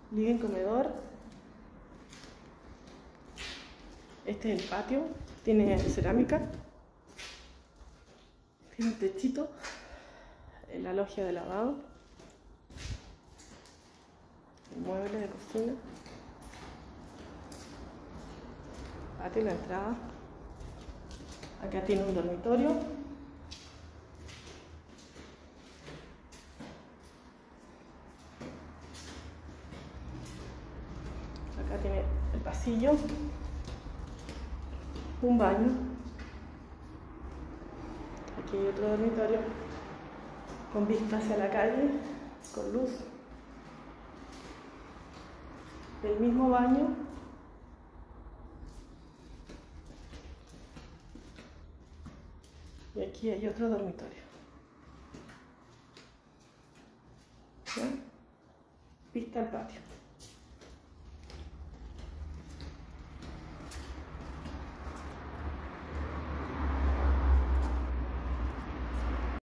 living, comedor. Este es el patio, tiene cerámica, tiene un techito, la logia de lavado, el mueble de cocina, patio, la entrada. Acá tiene un dormitorio. Acá tiene el pasillo, un baño. Aquí hay otro dormitorio con vista hacia la calle, con luz. El mismo baño. Y aquí hay otro dormitorio. ¿Ven? Vista al patio.